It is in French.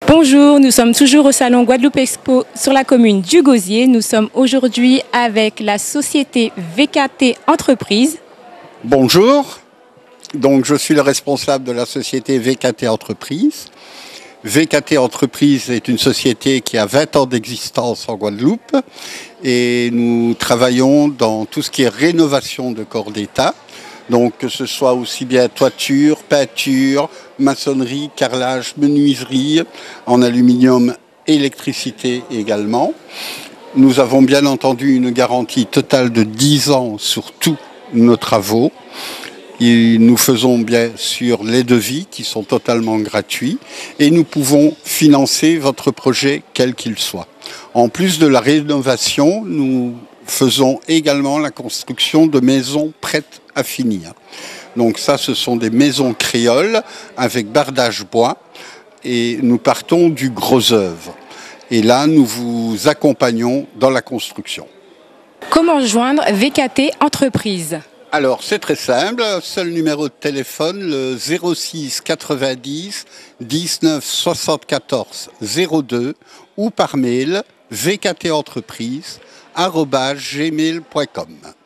Bonjour, nous sommes toujours au salon Guadeloupe Expo sur la commune du Gosier. Nous sommes aujourd'hui avec la société VKT Entreprises. Bonjour, donc je suis le responsable de la société VKT Entreprises. VKT Entreprises est une société qui a 20 ans d'existence en Guadeloupe et nous travaillons dans tout ce qui est rénovation de corps d'État. Donc que ce soit aussi bien toiture, peinture, maçonnerie, carrelage, menuiserie, en aluminium, électricité également. Nous avons bien entendu une garantie totale de 10 ans sur tous nos travaux. Et nous faisons bien sûr les devis qui sont totalement gratuits et nous pouvons financer votre projet quel qu'il soit. En plus de la rénovation, nous faisons également la construction de maisons prêtes à finir. Donc ça, ce sont des maisons créoles avec bardage bois et nous partons du gros œuvre. Et là, nous vous accompagnons dans la construction. Comment joindre VKT Entreprises ? Alors, c'est très simple, seul numéro de téléphone, le 06 90 19 74 02 ou par mail vktentreprise@gmail.com.